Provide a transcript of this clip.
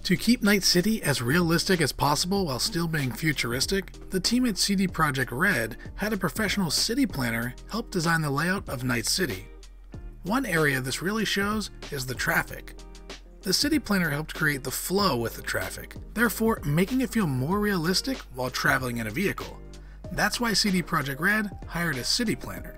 To keep Night City as realistic as possible while still being futuristic, the team at CD Projekt Red had a professional city planner help design the layout of Night City. One area this really shows is the traffic. The city planner helped create the flow with the traffic, therefore making it feel more realistic while traveling in a vehicle. That's why CD Projekt Red hired a city planner.